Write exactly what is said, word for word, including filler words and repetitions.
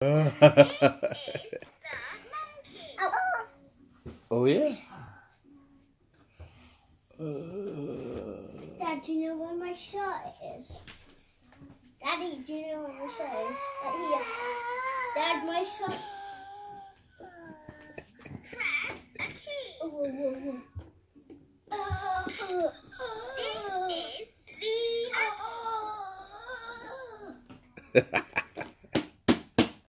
Oh yeah. Dad, do you know where my shirt is? Daddy, do you know where my shirt is? Right here. Dad, my shirt. Oh, whoa, whoa, whoa.